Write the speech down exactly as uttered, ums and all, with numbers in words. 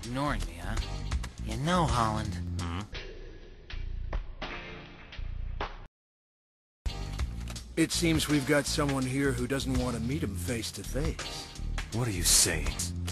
ignoring me, huh? You know, Holand. Hmm? It seems we've got someone here who doesn't want to meet him face to face. What are you saying?